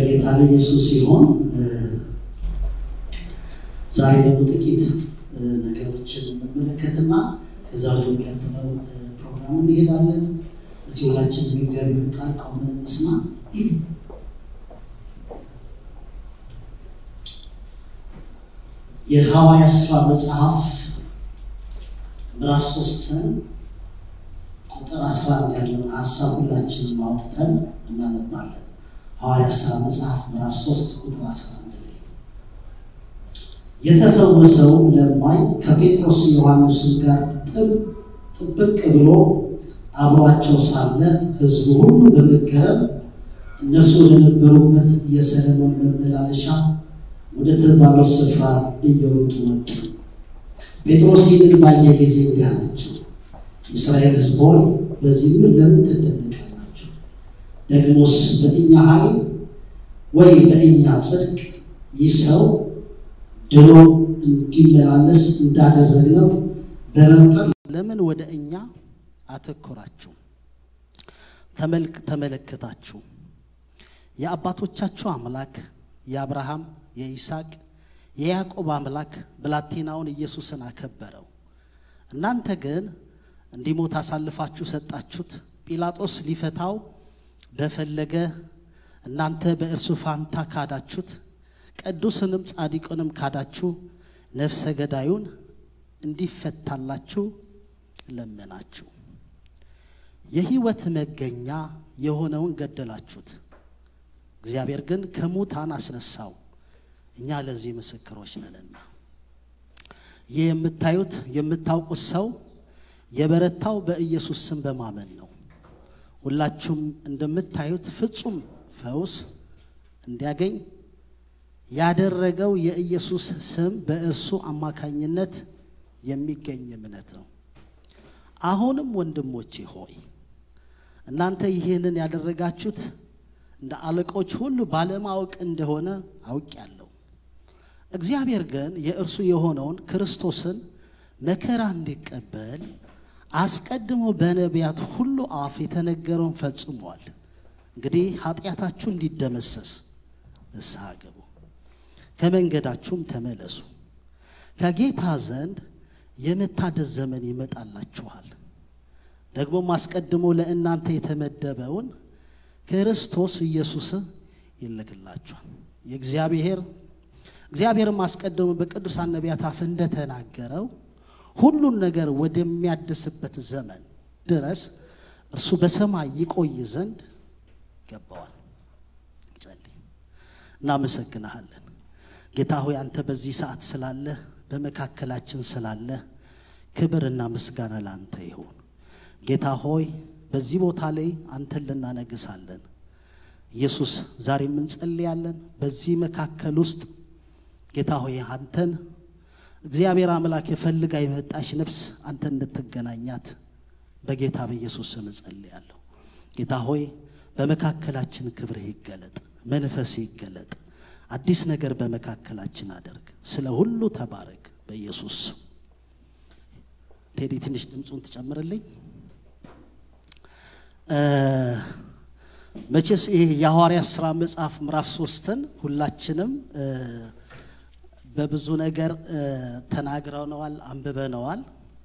ለጌታ ለኢየሱስ ሲሆን ዛሬ ደግሞ ጥቂት ነገሮችን እንመለከትና ከዛ ወደሚቀጥለው ፕሮግራም እንሄዳለን። እዚህ ሁላችንም የእግዚአብሔር ቃል ቆመን እንስማ። የሐዋርያት ሥራ መጽሐፍ ምዕራፍ 3 ቁጥር 11 ያለውን ሐሳብ ሁላችንም አውጥተን እናነባለን። ሐዋርያት ሥራ መጽሐፍ ምዕራፍ 3 ቁጥር 11 ላይ የተፈወሰው ለማኝ ከጴጥሮስ ዮሐንስ ጋር ጥብቅ ብሎ አብሯቸው ሳለ ሕዝቡ ሁሉ በመገረም እነሱ ወደነበሩበት የሰለሞን መመላለሻ ወደ ተባለው ስፍራ እየሮጡ መጡ። ጴጥሮስ ይህን ባየ ጊዜ እንዲህ አላቸው፣ የእስራኤል ሕዝብ ሆይ በዚህ ለምን ትደነቃላችሁ? ደግሞስ በእኛ ኃይል ወይ በእኛ ጽድቅ ይህ ሰው ድኖ እንዲመላለስ እንዳደረግነው በመቁጠር ለምን ወደ እኛ አተኮራችሁ? ተመለከታችሁ። የአባቶቻችሁ አምላክ የአብርሃም የይስሐቅ የያዕቆብ አምላክ ብላቴናውን ኢየሱስን አከበረው። እናንተ ግን እንዲሞት አሳልፋችሁ ሰጣችሁት። ጲላጦስ ሊፈታው በፈለገ እናንተ በእርሱ ፋንታ ካዳችሁት። ቅዱስንም ጻድቁንም ካዳችሁ። ነፍሰ ገዳዩን እንዲፈታላችሁ ለመናችሁ። የሕይወት መገኛ የሆነውን ገደላችሁት። እግዚአብሔር ግን ከሙታን አስነሳው። እኛ ለዚህ ምስክሮች ነንና። ይህ የምታውቁት ሰው የበረታው በኢየሱስ ስም በማመን ነው። ሁላችሁም እንደምታዩት ፍጹም ፈውስ እንዲያገኝ ያደረገው የኢየሱስ ስም በእርሱ አማካኝነት የሚገኝ እምነት ነው። አሁንም ወንድሞቼ ሆይ እናንተ ይህንን ያደረጋችሁት እንደ አለቆች ሁሉ ባለማወቅ እንደሆነ አውቃለሁ። እግዚአብሔር ግን የእርሱ የሆነውን ክርስቶስን መከራ እንዲቀበል አስቀድሞ በነቢያት ሁሉ አፍ የተነገረውን ፈጽሟል። እንግዲህ ኃጢአታችሁ እንዲደመሰስ ንስሐ ግቡ፣ ከመንገዳችሁም ተመለሱ። ከጌታ ዘንድ የመታደስ ዘመን ይመጣላችኋል። ደግሞ አስቀድሞ ለእናንተ የተመደበውን ክርስቶስ ኢየሱስ ይልክላችኋል። እግዚአብሔርም አስቀድሞ በቅዱሳን ነቢያት አፍ እንደተናገረው ሁሉን ነገር ወደሚያድስበት ዘመን ድረስ እርሱ በሰማይ ይቆይ ዘንድ ገባዋል። እንጸልይ። እናመሰግናለን ጌታ ሆይ አንተ በዚህ ሰዓት ስላለ በመካከላችን ስላለ ክብርና ምስጋና ላንተ ይሁን። ጌታ ሆይ በዚህ ቦታ ላይ አንተን ልናነግሳለን። ኢየሱስ ዛሬም እንጸልያለን በዚህ መካከል ውስጥ ጌታ ሆይ አንተን እግዚአብሔር አምላክ የፈልጋ የመጣሽ ነፍስ አንተን እንድትገናኛት በጌታ በኢየሱስ ስም እንጸልያለሁ። ጌታ ሆይ በመካከላችን ክብርህ ይገለጥ፣ መንፈስህ ይገለጥ፣ አዲስ ነገር በመካከላችን አድርግ። ስለ ሁሉ ተባረክ በኢየሱስ ስም። ቴዲ ትንሽ ድምጹን ትጨምርልኝ። መቼስ ይሄ የሐዋርያት ሥራ መጽሐፍ ምዕራፍ 3ን ሁላችንም በብዙ ነገር ተናግረናል፣ አንብበናል።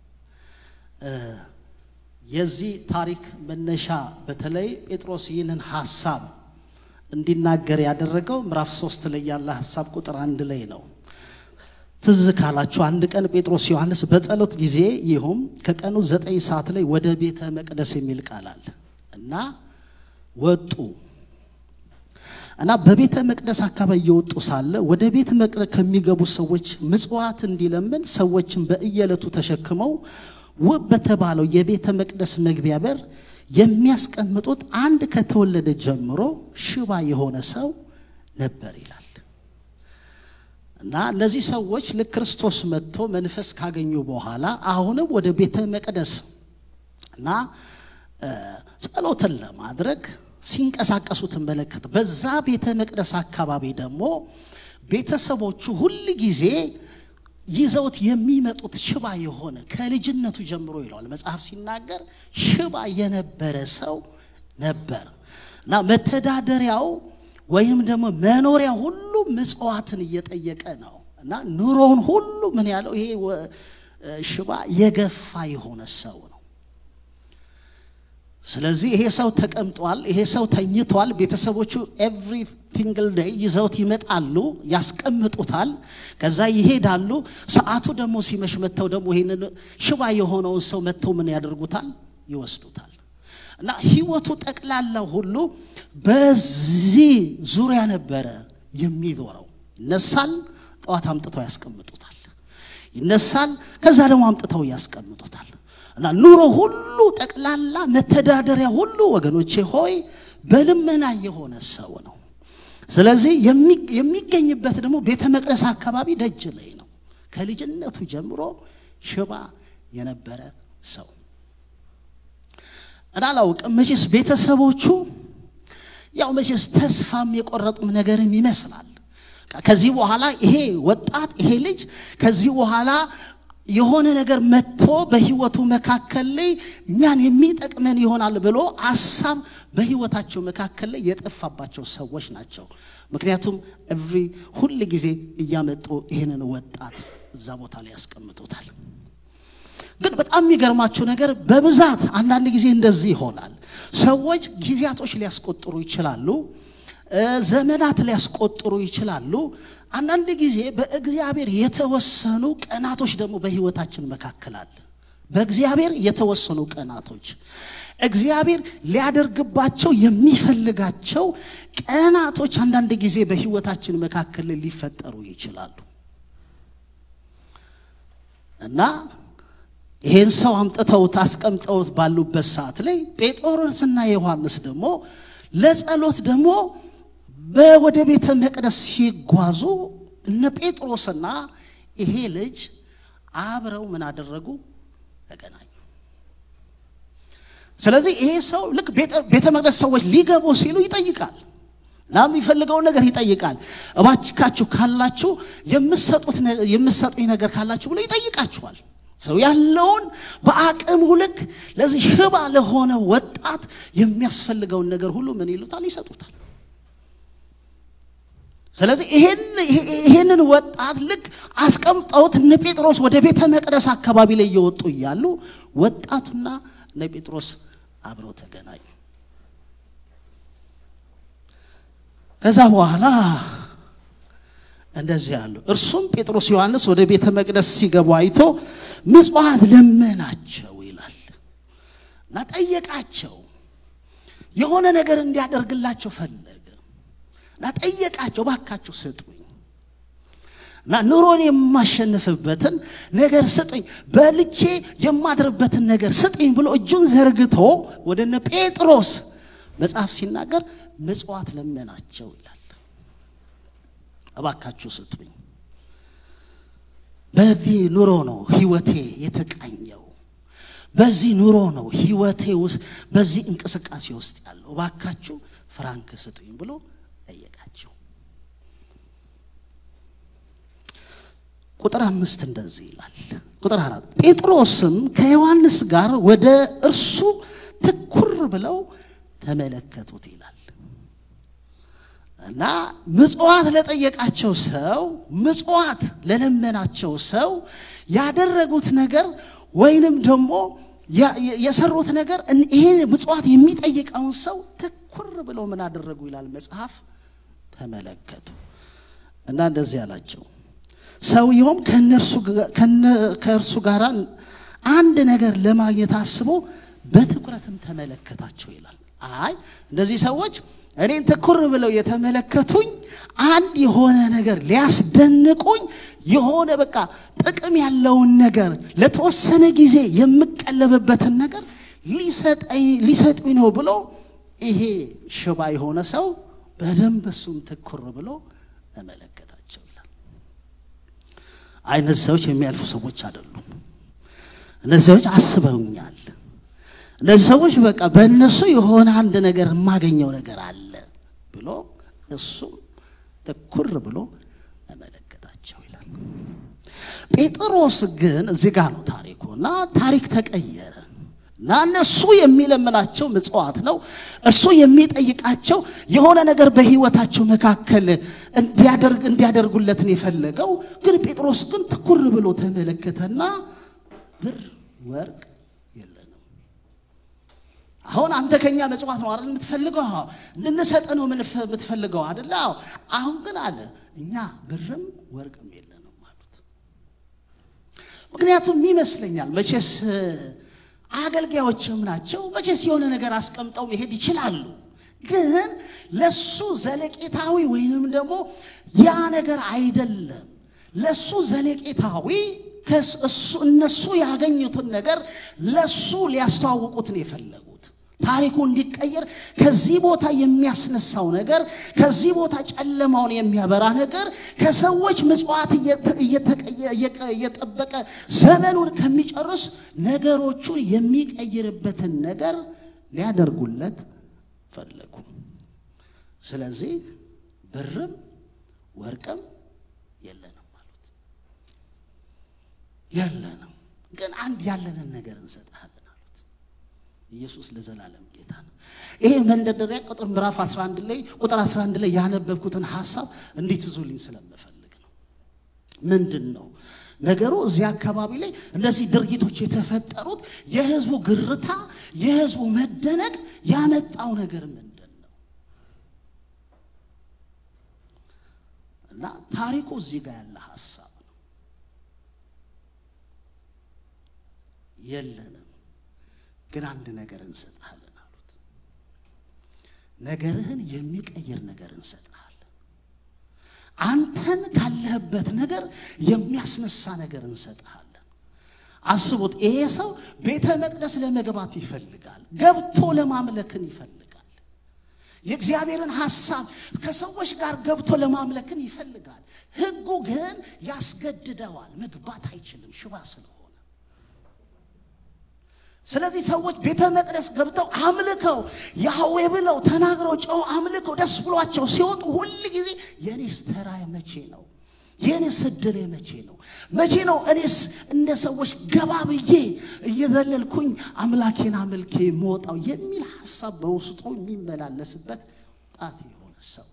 የዚህ ታሪክ መነሻ በተለይ ጴጥሮስ ይህንን ሐሳብ እንዲናገር ያደረገው ምዕራፍ 3 ላይ ያለ ሐሳብ ቁጥር 1 ላይ ነው። ትዝ ካላችሁ አንድ ቀን ጴጥሮስ ዮሐንስ በጸሎት ጊዜ ይሁን ከቀኑ 9 ሰዓት ላይ ወደ ቤተ መቅደስ የሚል ቃል አለ እና ወጡ እና በቤተ መቅደስ አካባቢ እየወጡ ሳለ ወደ ቤተ መቅደስ ከሚገቡ ሰዎች ምጽዋት እንዲለምን ሰዎችን በእየለቱ ተሸክመው ውብ በተባለው የቤተ መቅደስ መግቢያ በር የሚያስቀምጡት አንድ ከተወለደ ጀምሮ ሽባ የሆነ ሰው ነበር ይላል። እና እነዚህ ሰዎች ለክርስቶስ መጥቶ መንፈስ ካገኙ በኋላ አሁንም ወደ ቤተ መቅደስ እና ጸሎትን ለማድረግ ሲንቀሳቀሱ ተመለከተ። በዛ ቤተ መቅደስ አካባቢ ደግሞ ቤተሰቦቹ ሁሉ ጊዜ ይዘውት የሚመጡት ሽባ የሆነ ከልጅነቱ ጀምሮ ይላል መጽሐፍ ሲናገር ሽባ የነበረ ሰው ነበር እና መተዳደሪያው ወይም ደግሞ መኖሪያ ሁሉ ምጽዋትን እየጠየቀ ነው እና ኑሮውን ሁሉ ምን ያለው ይሄ ሽባ የገፋ የሆነ ሰው ነው ስለዚህ ይሄ ሰው ተቀምጧል ይሄ ሰው ተኝቷል ቤተሰቦቹ every single day ይዘውት ይመጣሉ ያስቀምጡታል ከዛ ይሄዳሉ ሰዓቱ ደግሞ ሲመሽ መተው ደግሞ ይሄንን ሽባ የሆነውን ሰው መተው ምን ያደርጉታል ይወስዱታል እና ህይወቱ ጠቅላላ ሁሉ በዚህ ዙሪያ ነበረ የሚዞረው ይነሳል ጧት አምጥተው ያስቀምጡታል ይነሳል ከዛ ደግሞ አምጥተው ያስቀምጡታል እና ኑሮ ሁሉ ጠቅላላ መተዳደሪያ ሁሉ ወገኖቼ ሆይ በልመና የሆነ ሰው ነው ስለዚህ የሚገኝበት ደግሞ ቤተ መቅደስ አካባቢ ደጅ ላይ ነው ከልጅነቱ ጀምሮ ሽባ የነበረ ሰው አላውቅም መቼስ ቤተሰቦቹ ያው መቼስ ተስፋም የቆረጡም ነገርም ይመስላል ከዚህ በኋላ ይሄ ወጣት ይሄ ልጅ ከዚህ በኋላ የሆነ ነገር መጥቶ በህይወቱ መካከል ላይ እኛን የሚጠቅመን ይሆናል ብሎ ሐሳብ በህይወታቸው መካከል ላይ የጠፋባቸው ሰዎች ናቸው ምክንያቱም ሁሉ ጊዜ እያመጡ ይሄንን ወጣት እዛ ቦታ ላይ ያስቀምጡታል ግን በጣም የሚገርማችሁ ነገር በብዛት አንዳንድ ጊዜ እንደዚህ ይሆናል ሰዎች ጊዜያቶች ሊያስቆጥሩ ይችላሉ ዘመናት ሊያስቆጥሩ ይችላሉ አንዳንድ ጊዜ በእግዚአብሔር የተወሰኑ ቀናቶች ደግሞ በህይወታችን መካከል አለ በእግዚአብሔር የተወሰኑ ቀናቶች እግዚአብሔር ሊያደርግባቸው የሚፈልጋቸው ቀናቶች አንዳንድ ጊዜ በህይወታችን መካከል ሊፈጠሩ ይችላሉ እና ይሄን ሰው አምጥተው ታስቀምጠው ባሉበት ሰዓት ላይ ጴጥሮስና ዮሐንስ ደግሞ ለጸሎት ደግሞ ወደ ቤተ መቅደስ ሲጓዙ እነ ጴጥሮስና ይሄ ልጅ አብረው ምን አደረጉ ተገናኙ ስለዚህ ይሄ ሰው ልክ ቤተ መቅደስ ሰዎች ሊገቡ ሲሉ ይጠይቃል ላም ይፈልገው ነገር ይጠይቃል እባክችሁ ካላችሁ የምትሰጡኝ ነገር ካላችሁ ብሎ ይጠይቃቸዋል ሰው ያለውን በአቅሙ ልክ ለዚህ ሽባ ለሆነ ወጣት የሚያስፈልገው ነገር ሁሉ ምን ይሉታል ይሰጡታል ስለዚህ ይሄንን ወጣት ልክ አስቀምጠውት እነ ጴጥሮስ ወደ ቤተ መቅደስ አካባቢ ላይ እየወጡ ይያሉ ወጣቱና እነ ጴጥሮስ አብረው ተገናኙ ከዛ በኋላ እንደዚህ ያሉ እርሱም ጴጥሮስ ዮሐንስ ወደ ቤተ መቅደስ ሲገቡ አይቶ ምጽዋት ለመናቸው ይላል እና ጠየቃቸው የሆነ ነገር እንዲያደርግላቸው ፈለገ እና ጠየቃቸው ባካችሁ ስጡኝ እና ኑሮን የማሸነፍበትን ነገር ስጡኝ በልቼ የማድርበትን ነገር ስጡኝ ብሎ እጁን ዘርግቶ ወደነ ጴጥሮስ መጽሐፍ ሲናገር ምጽዋት ለመናቸው ይላል አባካችሁ ስጡኝ በዚህ ኑሮ ነው ህይወቴ የተቃኘው በዚህ ኑሮ ነው ህይወቴ ውስጥ በዚህ እንቅስቃሴ ውስጥ ያለው አባካችሁ ፍራንክ ስጡኝ ብሎ ጠየቃቸው ቁጥር 5 እንደዚህ ይላል ቁጥር 4 ጴጥሮስም ከዮሐንስ ጋር ወደ እርሱ ትኩር ብለው ተመለከቱት ይላል እና ምጽዋት ለጠየቃቸው ሰው ምጽዋት ለለመናቸው ሰው ያደረጉት ነገር ወይንም ደግሞ የሰሩት ነገር ይሄን ምጽዋት የሚጠይቀውን ሰው ትኩር ብለው ምን አደረጉ ይላል መጽሐፍ ተመለከቱ እና እንደዚህ ያላቸው ሰውየውም ከእርሱ ጋር አንድ ነገር ለማግኘት አስቦ በትኩረትም ተመለከታቸው ይላል አይ እንደዚህ ሰዎች እኔን ትኩር ብለው የተመለከቱኝ አንድ የሆነ ነገር ሊያስደንቁኝ የሆነ በቃ ጥቅም ያለውን ነገር ለተወሰነ ጊዜ የምቀለበበትን ነገር ሊሰጡኝ ነው ብሎ ይሄ ሽባ የሆነ ሰው በደንብ እሱም ትኩር ብሎ ተመለከታቸው ይላል አይነት ሰዎች የሚያልፉ ሰዎች አይደሉም እነዚህ ሰዎች አስበውኛል እነዚህ ሰዎች በቃ በእነሱ የሆነ አንድ ነገር ማገኘው ነገር አለ ብሎ እሱ ትኩር ብሎ ተመለከታቸው ይላል ጴጥሮስ ግን እዚህ ጋር ነው ታሪኩና ታሪክ ተቀየረ እነሱ የሚለምናቸው ምጽዋት ነው እሱ የሚጠይቃቸው የሆነ ነገር በህይወታቸው መካከል እንዲያደርጉለት ነው የፈለገው ግን ጴጥሮስ ግን ትኩር ብሎ ተመለከተና ብር ወርቅ የለንም አሁን አንተ ከኛ ምጽዋት ነው አይደል የምትፈልገው እንሰጥ ነው የምትፈልገው አይደል አሁን ግን አለ እኛ ብርም ወርቅም የለንም ማለት ምክንያቱም ይመስለኛል መቼስ አገልጋዮችም ናቸው መቼስ የሆነ ነገር አስቀምጠው መሄድ ይችላሉ ግን ለሱ ዘለቄታዊ ወይንም ደግሞ ያ ነገር አይደለም ለሱ ዘለቄታዊ እነሱ ያገኙትን ነገር ለሱ ሊያስተዋውቁት ነው የፈለጉት ታሪኩ እንዲቀየር ከዚህ ቦታ የሚያስነሳው ነገር ከዚህ ቦታ ጨለማውን የሚያበራ ነገር ከሰዎች ምጽዋት እየጠበቀ ዘመኑን ከሚጨርስ ነገሮቹን የሚቀይርበትን ነገር ሊያደርጉለት ፈለጉ ስለዚህ ብርም ወርቅም የለንም ማለት የለንም ግን አንድ ያለንን ነገር እንሰጣለን ኢየሱስ ለዘላለም ጌታ ነው ይሄ መንደርደሪያ ቁጥር ምዕራፍ 11 ላይ ቁጥር 11 ላይ ያነበብኩትን ሐሳብ እንዲትዙልኝ ስለምፈልግ ነው ምንድነው ነገሩ እዚህ አካባቢ ላይ እነዚህ ድርጊቶች የተፈጠሩት የህዝቡ ግርታ የህዝቡ መደነቅ ያመጣው ነገር ምንድነው እና ታሪኩ እዚህ ጋር ያለ ሐሳብ ነው የለንም ግን አንድ ነገር እንሰጣለን አሉት ነገርህን የሚቀየር ነገር እንሰጣለን አንተን ካለህበት ነገር የሚያስነሳ ነገር እንሰጣለን አስቡት ይሄ ሰው ቤተ መቅደስ ለመግባት ይፈልጋል ገብቶ ለማምለክን ይፈልጋል የእግዚአብሔርን ሐሳብ ከሰዎች ጋር ገብቶ ለማምለክን ይፈልጋል ህጉ ግን ያስገድደዋል መግባት አይችልም ሽባ ስለሆነ ስለዚህ ሰዎች ቤተ መቅደስ ገብተው አምልከው ያህዌ ብለው ተናግረው ጨው አምልከው ደስ ብሏቸው ሲወጡ ሁሉ ጊዜ የኔስ ተራይ መቼ ነው የኔስ እድሌ መቼ ነው እኔስ እንደ ሰዎች ገባብዬ እየዘለልኩኝ አምላኬን አምልኬ ሞጣው የሚል ሐሳብ በውስጡ የሚመላለስበት ጣት የሆነ ሰው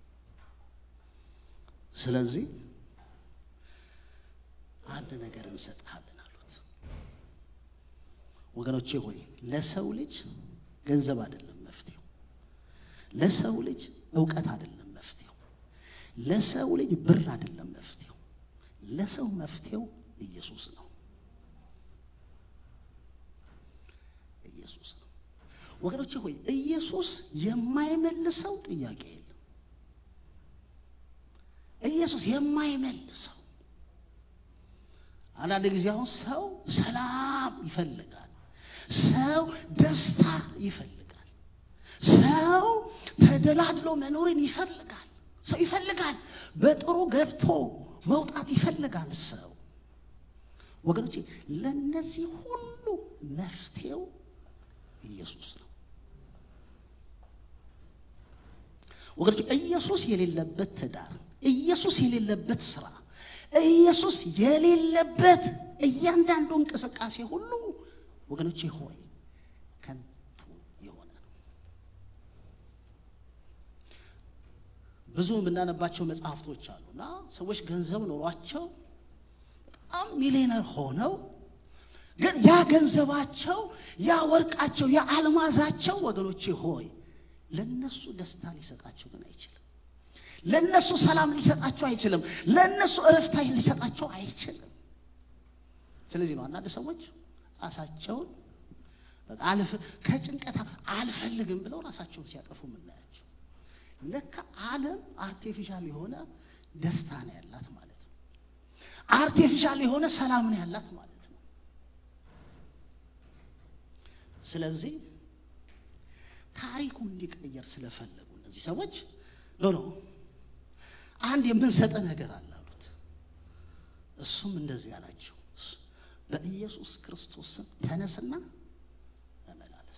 ስለዚህ አንድ ነገር እንሰጣለን ወገኖቼ ሆይ ለሰው ልጅ ገንዘብ አይደለም መፍትሄው ለሰው ልጅ ዕውቀት አይደለም መፍትሄው ለሰው ልጅ ብር አይደለም መፍትሄው ለሰው መፍትሄው ኢየሱስ ነው ኢየሱስ ነው ወገኖቼ ሆይ ኢየሱስ የማይመልሰው ጥያቄ የለም ኢየሱስ የማይመልሰው አንዳንድ ጊዜ አሁን ሰው ሰላም ይፈልጋል ሰው ደስታ ይፈልጋል ሰው ተደላድሎ መኖርን ይፈልጋል ሰው ይፈልጋል በጥሩ ገብቶ መውጣት ይፈልጋል ሰው ወገኖቼ ለነዚህ ሁሉ መፍትሄው ኢየሱስ ነው ወገኖቼ ኢየሱስ የሌለበት ትዳር ኢየሱስ የሌለበት ስራ ኢየሱስ የሌለበት እያንዳንዱ እንቅስቃሴ ሁሉ ወገኖቼ ሆይ ከንቱ የሆነ ነው ብዙ ምናነባቸው መጽሐፍቶች አሉና ሰዎች ገንዘብ ኖሯቸው በጣም ሚሊዮነር ሆነው ግን ያ ገንዘባቸው ያ ወርቃቸው ያ አልማዛቸው ወገኖቼ ሆይ ለነሱ ደስታ ሊሰጣቸው ግን አይችልም ለነሱ ሰላም ሊሰጣቸው አይችልም ለነሱ እረፍት ሊሰጣቸው አይችልም ስለዚህ ነው አንዳንድ ሰዎች ራሳቸውን በቃ ከጭንቀት አልፈልግም ብለው ራሳቸውን ሲያጠፉ ምናያቸው ለካ ዓለም አርቲፊሻል የሆነ ደስታ ነው ያላት ማለት ነው አርቲፊሻል የሆነ ሰላም ነው ያላት ማለት ነው ስለዚህ ታሪኩ እንዲቀየር ስለፈለጉ እነዚህ ሰዎች ኖ አንድ የምንሰጠ ነገር አለ አሉት እሱም እንደዚህ አላቸው በኢየሱስ ክርስቶስ ስም ተነስና ተመላለስ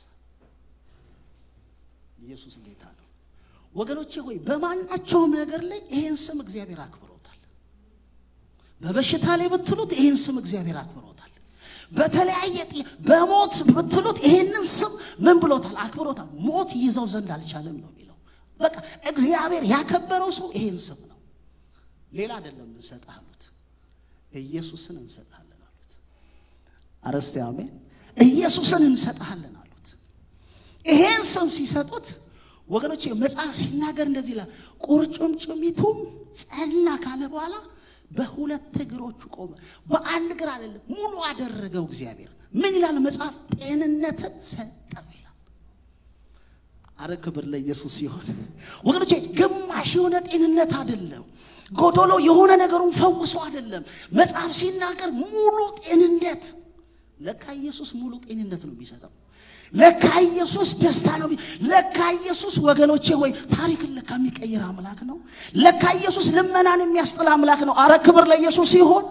ኢየሱስ ጌታ ነው ወገኖቼ ሆይ በማናቸውም ነገር ላይ ይሄን ስም እግዚአብሔር አክብሮታል በበሽታ ላይ ብትሉት ይሄን ስም እግዚአብሔር አክብሮታል በተለያየ በሞት ብትሉት ይሄንን ስም ምን ብሎታል አክብሮታል ሞት ይዘው ዘንድ አልቻለም ነው የሚለው በቃ እግዚአብሔር ያከበረው ሰው ይሄን ስም ነው ሌላ አይደለም እንሰጣሉት ኢየሱስን እንሰጣለን አሉት አረስቲ አሜን ኢየሱስን እንሰጣለን አሉት ይሄን ስም ሲሰጡት ወገኖቼ መጽሐፍ ሲናገር እንደዚህ ይላል ቁርጭምጭሚቱም ጸና ካለ በኋላ በሁለት እግሮቹ ቆመ በአንድ እግር አይደለም ሙሉ አደረገው እግዚአብሔር ምን ይላል መጽሐፍ ጤንነትን ሰጠው ይላል አረ ክብር ለኢየሱስ ይሁን ወገኖቼ ግማሽ የሆነ ጤንነት አይደለም ጎዶሎ የሆነ ነገሩን ፈውሶ አይደለም መጽሐፍ ሲናገር ሙሉ ጤንነት ለካ ኢየሱስ ሙሉ ጤንነት ነው የሚሰጠው ለካ ኢየሱስ ደስታ ነው ለካ ኢየሱስ ወገኖቼ ሆይ ታሪክን ለካ የሚቀይር አምላክ ነው ለካ ኢየሱስ ልመናን የሚያስጥል አምላክ ነው አረ ክብር ለኢየሱስ ይሁን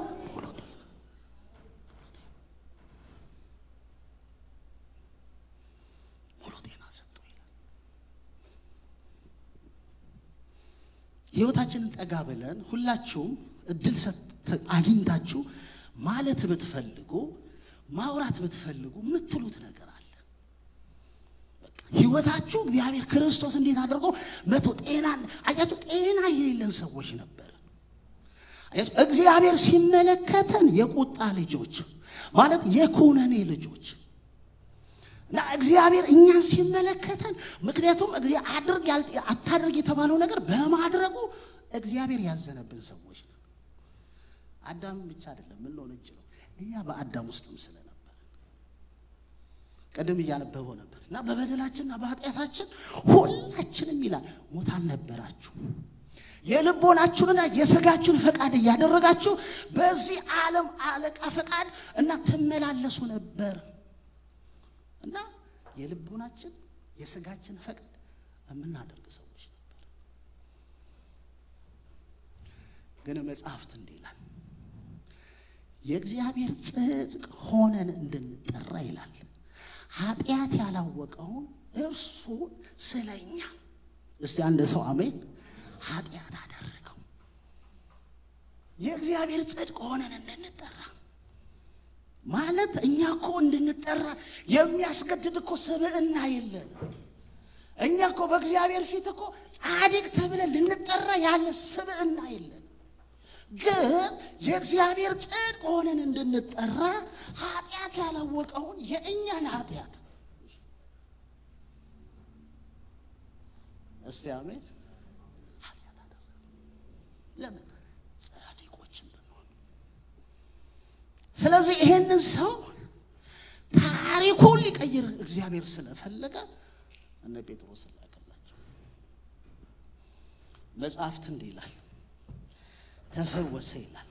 ሙሉ ጤና ሰጠው ይላል ሕይወታችንን ጠጋ ብለን ሁላችሁም እድል አግኝታችሁ ማለት ብትፈልጉ ማውራት ብትፈልጉ ምትሉት ነገር ሕይወታችሁ እግዚአብሔር ክርስቶስ እንዴት አድርጎ መቶ ጤናን አያችሁ ጤና የሌለን ሰዎች ነበር አያችሁ እግዚአብሔር ሲመለከተን የቁጣ ልጆች ማለት የኩነኔ ልጆች እና እግዚአብሔር እኛን ሲመለከተን ምክንያቱም አታድርግ የተባለው ነገር በማድረጉ እግዚአብሔር ያዘነብን ሰዎች አዳም ብቻ አይደለም ምን ነው ነጭ ነው እኛ በአዳም ውስጥም ስለነበር ቀደም ያነበበው ነበር እና በበደላችንና በኃጢአታችን ሁላችንም ይላል ሙታን ነበራችሁ የልቦናችሁንና የሥጋችሁን ፈቃድ ያደረጋችሁ በዚህ ዓለም አለቃ ፈቃድ እና ተመላለሱ ነበር እና የልቦናችን የሥጋችን ፈቃድ የምናደርግ ሰዎች ነበር ግን መጽሐፍት እንዲህ ይላል የእግዚአብሔር ጽድቅ ሆነን እንድንጠራ ይላል ኃጢአት ያላወቀው እርሱ ስለኛ እስቲ አንድ ሰው አሜን ኃጢአት አደረገው የእግዚአብሔር ጽድቅ ሆነን እንድንጠራ ማለት እኛኮ እንድንጠራ የሚያስገድድ እኮ ሰብዕና የለን እኛኮ በእግዚአብሔር ፊት እኮ ጻድቅ ተብለን ልንጠራ ያለ ሰብዕና የለን ግን የእግዚአብሔር ጽድቅ ሆነን እንድንጠራ ኃጢአት ያላወቀውን የእኛን ኃጢአት እስቲ አሜን ኃጢአት አደረገ ለምን ጻድቆች እንድንሆን ስለዚህ ይሄንን ሰው ታሪኩን ሊቀይር እግዚአብሔር ስለፈለገ እነ ጴጥሮስ ላከላቸው መጽሐፍት እንዲህ ይላል ተፈወሰ ይላል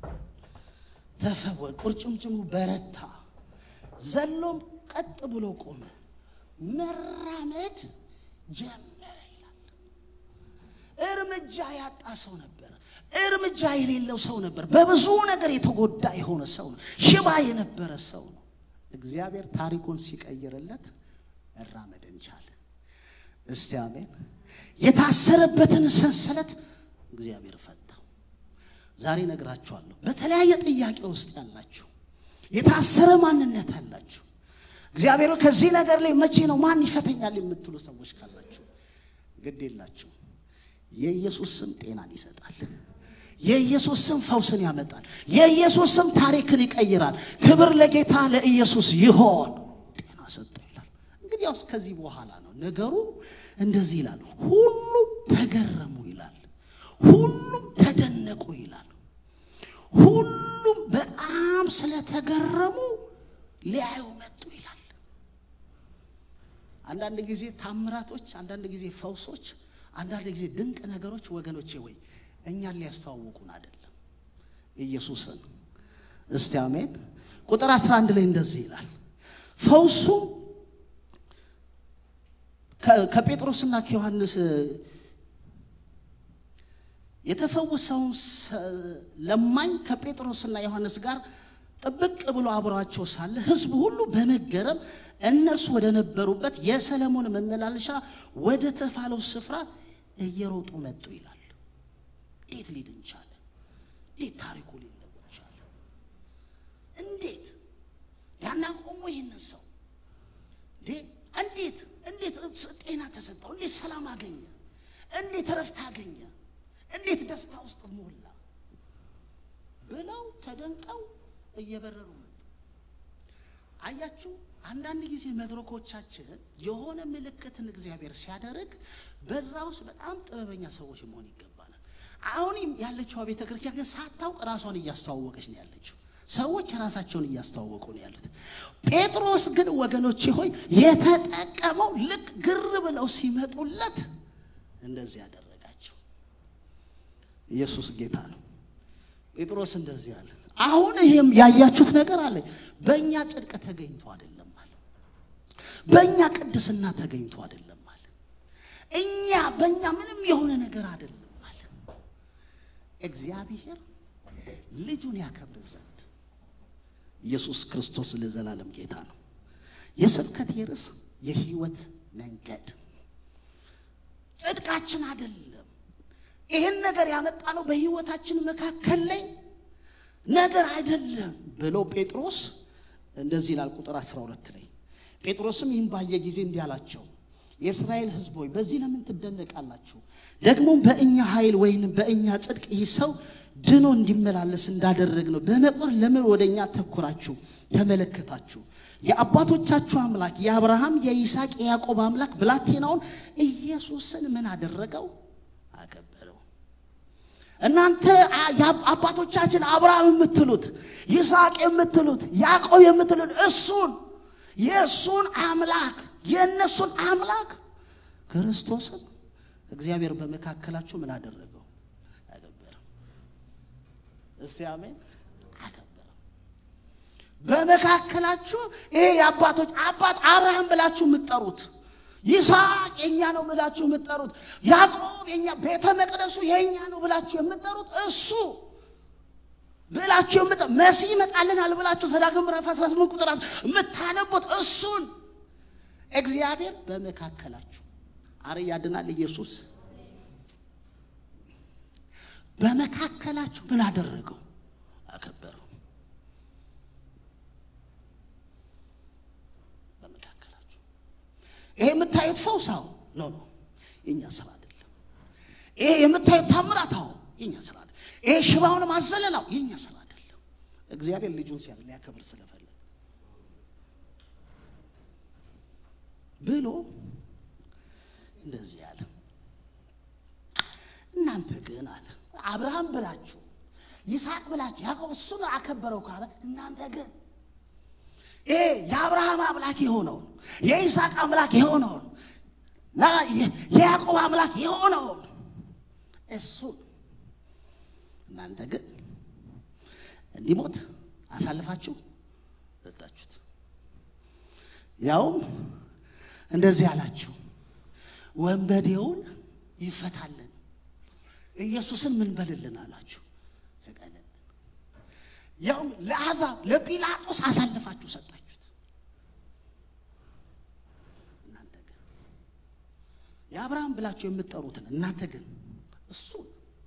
ተፈወሰ ቁርጭምጭሙ በረታ ዘሎም ቀጥ ብሎ ቆመ መራመድ ጀመረ ይላል እርምጃ ያጣ ሰው ነበር እርምጃ የሌለው ሰው ነበር በብዙ ነገር የተጎዳ የሆነ ሰው ነው ሽባ የነበረ ሰው ነው እግዚአብሔር ታሪኩን ሲቀይርለት መራመድን ቻለ እስቲ አሜን የታሰረበትን ሰንሰለት እግዚአብሔር ፈታው ዛሬ ነግራችኋለሁ በተለያየ ጥያቄ ውስጥ ያላችሁ የታሰረ ማንነት አላችሁ እግዚአብሔር ከዚህ ነገር ላይ መቼ ነው ማን ይፈተኛል የምትሉ ሰዎች ካላችሁ ግድ የላችሁ የኢየሱስ ስም ጤናን ይሰጣል የኢየሱስ ስም ፈውስን ያመጣል የኢየሱስ ስም ታሪክን ይቀይራል ክብር ለጌታ ለኢየሱስ ይሁን ጤና ሰጠው ይላል እንግዲህ ያው ከዚህ በኋላ ነው ነገሩ እንደዚህ ይላል ሁሉም ተገረሙ ይላል ሁሉም ተደነቁ ይላል ሁሉም በጣም ስለተገረሙ ሊያዩ መጡ ይላል አንዳንድ ጊዜ ታምራቶች አንዳንድ ጊዜ ፈውሶች አንዳንድ ጊዜ ድንቅ ነገሮች ወገኖቼ ወይ እኛን ሊያስተዋውቁን አይደለም ኢየሱስን እስቲ አሜን ቁጥር 11 ላይ እንደዚህ ይላል ፈውሱ ከጴጥሮስና ከዮሐንስ የተፈወሰውን ለማኝ ከጴጥሮስና ዮሐንስ ጋር ጥብቅ ብሎ አብሯቸው ሳለ ህዝቡ ሁሉ በመገረም እነርሱ ወደ ነበሩበት የሰለሞን መመላለሻ ወደ ተፋለው ስፍራ እየሮጡ መጡ ይላል እንዴት ሊድን ቻለ እንዴት ታሪኩ ሊለወጥ ቻለ እንዴት ሰላም አገኘ እንዴት ረፍት አገኘ እንዴት ደስታ ውስጥ ሞላ ብለው ተደንቀው እየበረሩ መጡ አያችሁ አንዳንድ ጊዜ መድረኮቻችን የሆነ ምልክትን እግዚአብሔር ሲያደርግ በዛው በጣም ጥበበኛ ሰዎች መሆን ይገባናል አሁን ያለችው ቤተክርስቲያን ግን ሳታውቅ ራሷን እያስተዋወቀች ነው ያለችው ሰዎች ራሳቸውን እያስተዋወቁ ነው ያሉት ጴጥሮስ ግን ወገኖቼ ሆይ የተጠቀመው ልክ ግር ብለው ሲመጡለት እንደዚህ ያደረጋቸው ኢየሱስ ጌታ ነው ጴጥሮስ እንደዚህ አለ አሁን ይሄም ያያችሁት ነገር አለ በእኛ ጽድቅ ተገኝቶ አይደለም አለ በእኛ ቅድስና ተገኝቶ አይደለም አለ እኛ በእኛ ምንም የሆነ ነገር አይደለም አለ እግዚአብሔር ልጁን ያከብር ዘንድ ኢየሱስ ክርስቶስ ለዘላለም ጌታ ነው የስብከት ርዕስ የህይወት መንገድ ጽድቃችን አይደለም ይሄን ነገር ያመጣነው በህይወታችን መካከል ላይ ነገር አይደለም ብሎ ጴጥሮስ እንደዚህ ይላል ቁጥር 12 ላይ ጴጥሮስም ይህን ባየ ጊዜ እንዲህ አላቸው የእስራኤል ሕዝብ ሆይ በዚህ ለምን ትደነቃላችሁ ደግሞ በእኛ ኃይል ወይንም በእኛ ጽድቅ ይህ ሰው ድኖ እንዲመላለስ እንዳደረግነው በመቁጠር ለምን ወደኛ ተኩራችሁ ተመለከታችሁ የአባቶቻችሁ አምላክ የአብርሃም የይስሐቅ የያዕቆብ አምላክ ብላቴናውን ኢየሱስን ምን አደረገው አከበረው እናንተ አባቶቻችን አብርሃም የምትሉት ይስሐቅ የምትሉት ያዕቆብ የምትሉት እሱን የእሱን አምላክ የነሱን አምላክ ክርስቶስን እግዚአብሔር በመካከላችሁ ምን አደረገው አከበረው እስቲ አሜን አከበረው በመካከላችሁ ይሄ የአባቶች አባት አብርሃም ብላችሁ የምትጠሩት ይስሐቅ የኛ ነው ብላችሁ የምትጠሩት ያዕቆብ የኛ ቤተ መቅደሱ የኛ ነው ብላችሁ የምትጠሩት እሱ ብላችሁ መሲህ ይመጣልናል ብላችሁ ዘዳግም ምዕራፍ 18 ቁጥር 1 የምታነቡት እሱን እግዚአብሔር በመካከላችሁ አረ ያድናል ኢየሱስ በመካከላችሁ ምን አደረገው አከበረው በመካከላችሁ ይሄ የምታዩት ፈውሳው ነው የኛ ስራ አይደለም ይሄ የምታዩት ታምራታው የኛ ስራ አይደለም ይሄ ሽባውን ማዘለላው የኛ ስራ አይደለም እግዚአብሔር ልጁን ሊያከብር ስለፈለገ ብሎ እንደዚህ ያለ እናንተ ግን አለ አብርሃም ብላችሁ ይስሐቅ ብላችሁ ያዕቆብ እሱን አከበረው ካለ እናንተ ግን የአብርሃም አምላክ የሆነው የይስሐቅ አምላክ የሆነው የያዕቆብ አምላክ የሆነው እሱን እናንተ ግን እንዲሞት አሳልፋችሁ ሰጣችሁት ያውም እንደዚህ አላችሁ ወንበዴውን ይፈታልን ኢየሱስን ምን በልልን አላችሁ ሰቀለልን ያውም ለአሕዛብ ለጲላጦስ አሳልፋችሁ ሰጣችሁት እናንተ ግን የአብርሃም ብላችሁ የምትጠሩትን እናንተ ግን እሱ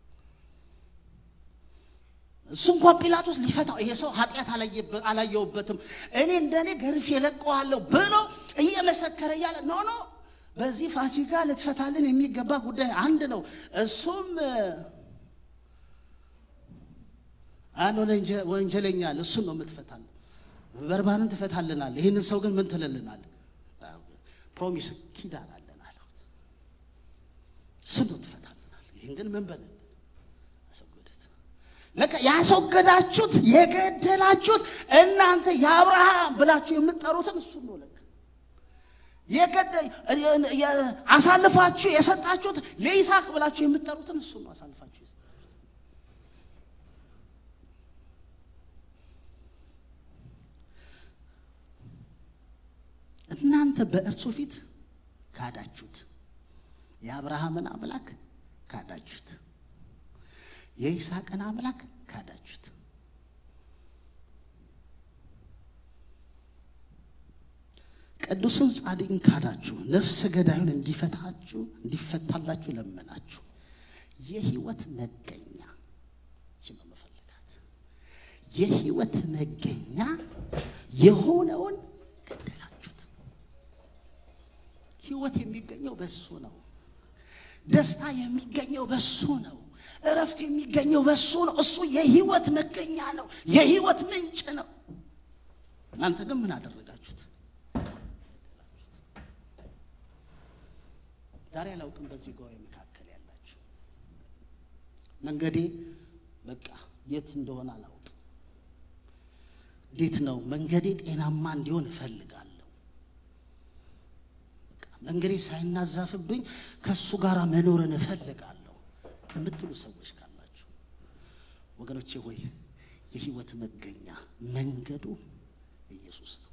እንኳን ጲላጦስ ሊፈታው ይሄ ሰው ኃጢአት አላየውበትም እኔ እንደኔ ገርፌ ለቀዋለሁ ብሎ እየመሰከረ ያለ ኖ በዚህ ፋሲካ ለተፈታልን የሚገባ ጉዳይ አንድ ነው እሱም ወንጀለኛ እሱን ነው የምትፈታል በርባንን ትፈታልናል ይሄንን ሰው ግን ምን ትለልናል ፕሮሚስ ኪዳን አለን አሉት እሱን ነው ትፈታልናል ይሄን ግን ምን በል ለካ ያስወገዳችሁት የገደላችሁት እናንተ የአብርሃም ብላችሁ የምትጠሩትን እሱ ነው ለካ አሳልፋችሁ የሰጣችሁት ለይስሐቅ ብላችሁ የምትጠሩትን እሱ ነው አሳልፋችሁ እናንተ በእርሱ ፊት ካዳችሁት የአብርሃምን አምላክ ካዳችሁት የይስሐቅን አምላክ ካዳችሁት ቅዱስን ጻድቅን ካዳችሁ ነፍስ ገዳዩን እንዲፈታላችሁ ለመናችሁ የህይወት መገኛ የህይወት መገኛ የሆነውን ገደላችሁት ህይወት የሚገኘው በሱ ነው ደስታ የሚገኘው በሱ ነው እረፍት የሚገኘው በሱ ነው እሱ የህይወት መገኛ ነው የህይወት ምንጭ ነው እናንተ ግን ምን አደረጋችሁት ዛሬ አላውቅም በዚህ ጉባኤ መካከል ያላችሁ መንገዴ በቃ የት እንደሆነ አላውቅም እንዴት ነው መንገዴ ጤናማ እንዲሆን እፈልጋለሁ በቃ መንገዴ ሳይናዛፍብኝ ከሱ ጋር መኖርን እፈልጋለሁ የምትሉ ሰዎች ካላችሁ ወገኖቼ ሆይ የህይወት መገኛ መንገዱ ኢየሱስ ነው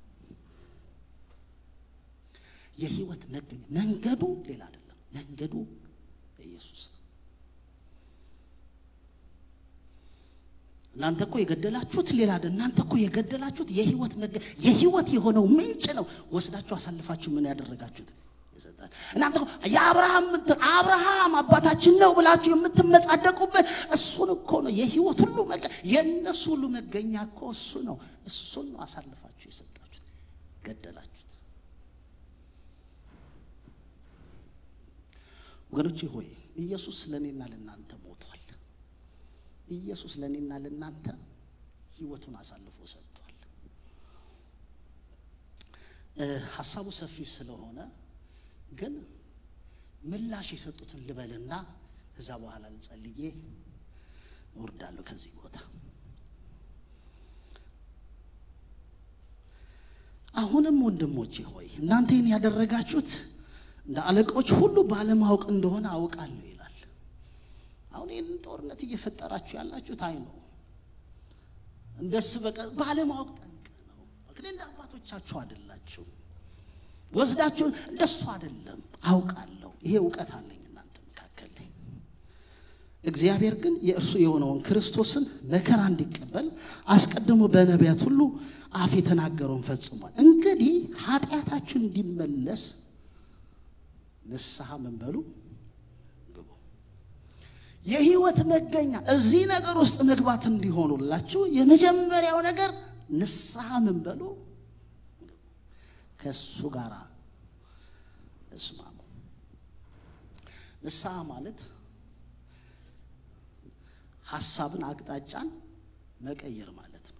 የህይወት መገኛ መንገዱ ሌላ አይደለም መንገዱ ኢየሱስ ነው እናንተ እኮ የገደላችሁት ሌላ አይደለም እናንተ እኮ የገደላችሁት የህይወት የሆነው ምንጭ ነው ወስዳችሁ አሳልፋችሁ ምን ያደረጋችሁት ይሰጣል እናንተ እኮ አብርሃም አባታችን ነው ብላችሁ የምትመጻደቁበት እሱን እኮ ነው የህይወት ሁሉ የነሱ ሁሉ መገኛ እኮ እሱ ነው እሱን ነው አሳልፋችሁ የሰጣችሁት ገደላችሁት ወገኖቼ ሆይ ኢየሱስ ለኔና ለናንተ ሞቷል ኢየሱስ ለኔና ለናንተ ህይወቱን አሳልፎ ሰጥቷል ሐሳቡ ሰፊ ስለሆነ ግን ምላሽ የሰጡትን ልበልና ከዛ በኋላ ልጸልዬ ወርዳለሁ ከዚህ ቦታ አሁንም ወንድሞቼ ሆይ እናንተን ያደረጋችሁት እንደ አለቆች ሁሉ ባለማወቅ እንደሆነ አውቃለሁ ይላል አሁን ይሄን ጦርነት እየፈጠራችሁ ያላችሁት አይ ነው እንደስ በቃ ባለማወቅ ጠንቅ ነው ግን እንደ አባቶቻችሁ አይደላችሁ ወስዳችሁ እንደሱ አይደለም አውቃለሁ ይሄ ዕውቀት አለኝ እናንተ መካከል ላይ እግዚአብሔር ግን የእርሱ የሆነውን ክርስቶስን መከራ እንዲቀበል አስቀድሞ በነቢያት ሁሉ አፍ የተናገረውን ፈጽሟል እንግዲህ ኃጢአታችሁ እንዲመለስ ንስሐ መንበሉ ግቡ የህይወት መገኛ እዚህ ነገር ውስጥ መግባት እንዲሆኑላችሁ የመጀመሪያው ነገር ንስሐ መንበሉ ከሱ ጋራ እስማሙ ንስሐ ማለት ሐሳብን አቅጣጫን መቀየር ማለት ነው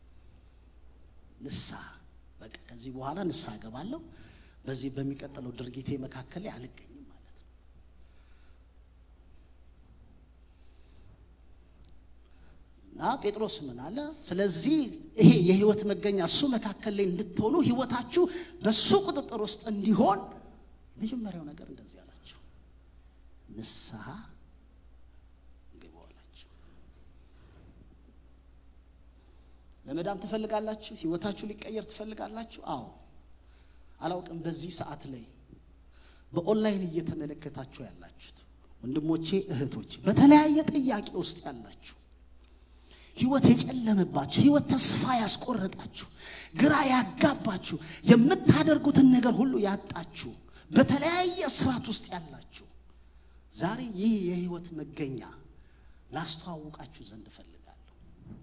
ንስሐ በቃ ከዚህ በኋላ ንስሐ ገባለሁ በዚህ በሚቀጥለው ድርጊቴ መካከል ላይ አልገኝም ማለት ነው እና ጴጥሮስ ምን አለ ስለዚህ ይሄ የህይወት መገኛ እሱ መካከል ላይ እንድትሆኑ ህይወታችሁ በሱ ቁጥጥር ውስጥ እንዲሆን የመጀመሪያው ነገር እንደዚህ አላቸው ንስሐ ግቡ አላቸው ለመዳን ትፈልጋላችሁ ህይወታችሁ ሊቀየር ትፈልጋላችሁ አዎ አላውቅም በዚህ ሰዓት ላይ በኦንላይን እየተመለከታችሁ ያላችሁት ወንድሞቼ እህቶቼ በተለያየ ጥያቄ ውስጥ ያላችሁ ህይወት የጨለመባችሁ ህይወት ተስፋ ያስቆረጣችሁ ግራ ያጋባችሁ የምታደርጉትን ነገር ሁሉ ያጣችሁ በተለያየ ስራት ውስጥ ያላችሁ ዛሬ ይህ የህይወት መገኛ ላስተዋውቃችሁ ዘንድ ፈልጋለሁ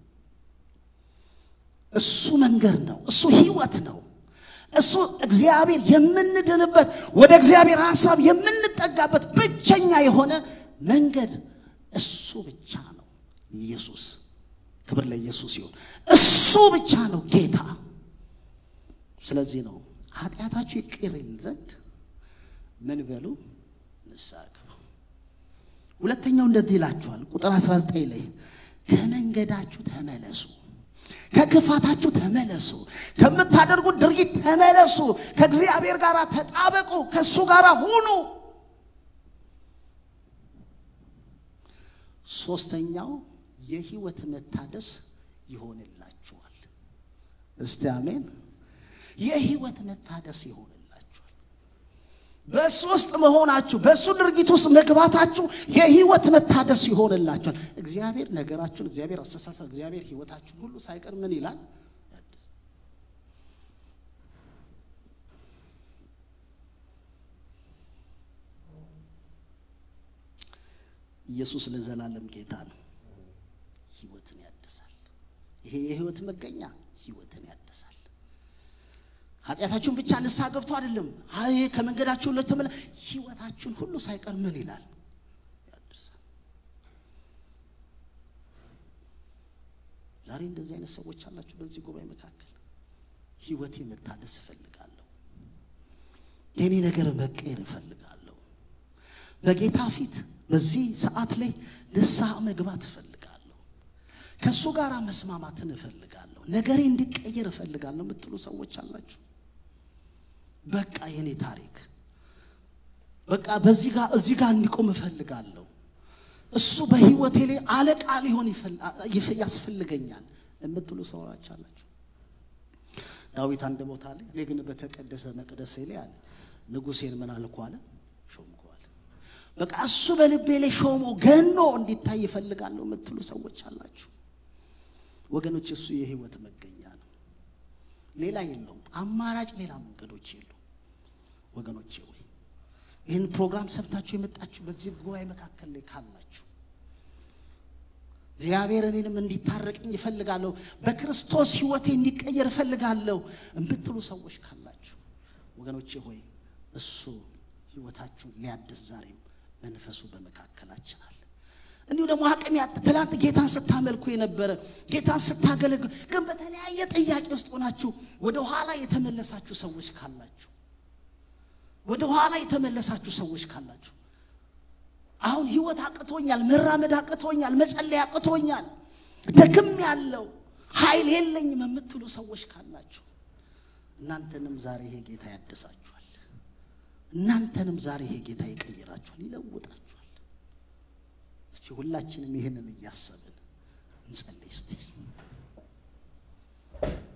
እሱ መንገድ ነው እሱ ህይወት ነው እሱ እግዚአብሔር የምንድንበት ወደ እግዚአብሔር ሐሳብ የምንጠጋበት ብቸኛ የሆነ መንገድ እሱ ብቻ ነው ኢየሱስ ክብር ለኢየሱስ ይሁን እሱ ብቻ ነው ጌታ ስለዚህ ነው ኃጢአታችሁ ይቅር ይል ዘንድ ምን በሉ ንስሐ ግቡ ሁለተኛው እንደዚህ ይላችኋል ቁጥር 19 ላይ ከመንገዳችሁ ተመለሱ ከክፋታችሁ ተመለሱ ከምታደርጉት ድርጊት ተመለሱ ከእግዚአብሔር ጋር ተጣበቁ ከሱ ጋር ሁኑ ሶስተኛው የህይወት መታደስ ይሆንላችኋል እስቲ አሜን የህይወት መታደስ ይሆንላችኋል በሱ ውስጥ መሆናችሁ በሱ ድርጊት ውስጥ መግባታችሁ የህይወት መታደስ ይሆንላችኋል እግዚአብሔር ነገራችሁን እግዚአብሔር አስተሳሰብ እግዚአብሔር ህይወታችሁን ሁሉ ሳይቀር ምን ይላል ኢየሱስ ለዘላለም ጌታ ነው ህይወትን ያድሳል ይሄ የህይወት መገኛ ህይወትን ያድሳል ኃጢአታችሁን ብቻ ንስሐ ገብቶ አይደለም አይ ከመንገዳችሁ ለተመለ ህይወታችሁን ሁሉ ሳይቀር ምን ይላል ያድሳል ዛሬ እንደዚህ አይነት ሰዎች አላችሁ በዚህ ጉባኤ መካከል ህይወቴ መታደስ እፈልጋለሁ የኔ ነገር መቀየር እፈልጋለሁ በጌታ ፊት በዚህ ሰዓት ላይ ንስሐ መግባት እፈልጋለሁ ከሱ ጋር መስማማትን እፈልጋለሁ ነገሬ እንዲቀየር እፈልጋለሁ የምትሉ ሰዎች አላችሁ በቃ የኔ ታሪክ በቃ እዚህ ጋር እንዲቆም እፈልጋለሁ እሱ በህይወቴ ላይ አለቃ ሊሆን ያስፈልገኛል የምትሉ ሰዎች አላችሁ ዳዊት አንድ ቦታ ላይ እኔ ግን በተቀደሰ መቅደስ ላይ አለ ንጉሴን ምን አልኩ አለ ሾምኩ አለ በቃ እሱ በልቤ ላይ ሾሞ ገኖ እንዲታይ እፈልጋለሁ የምትሉ ሰዎች አላችሁ ወገኖች እሱ የህይወት መገኛ ነው ሌላ የለውም አማራጭ ሌላ መንገዶች የሉ ወገኖቼ ወይ ይህን ፕሮግራም ሰምታችሁ የመጣችሁ በዚህ ጉባኤ መካከል ላይ ካላችሁ እግዚአብሔር እኔንም እንዲታረቅኝ ይፈልጋለሁ በክርስቶስ ህይወቴ እንዲቀየር ይፈልጋለሁ እንብትሉ ሰዎች ካላችሁ ወገኖቼ ሆይ እሱ ህይወታችሁን ሊያድስ ዛሬም መንፈሱ በመካከላችን አለ እንዲሁ ደግሞ አቅም ያጣ ትላንት ጌታን ስታመልኩ የነበረ ጌታን ስታገለግሉ ግን በተለያየ ጥያቄ ውስጥ ሆናችሁ ወደ ኋላ የተመለሳችሁ ሰዎች ካላችሁ ወደ ኋላ የተመለሳችሁ ሰዎች ካላችሁ አሁን ህይወት አቅቶኛል መራመድ አቅቶኛል መጸለይ አቅቶኛል ደክም ያለው ኃይል የለኝም የምትሉ ሰዎች ካላችሁ እናንተንም ዛሬ ይሄ ጌታ ያድሳችኋል እናንተንም ዛሬ ይሄ ጌታ ይቀይራችኋል ይለውጣችኋል እስቲ ሁላችንም ይሄንን ያያሰብን እንጸልይ እስቲ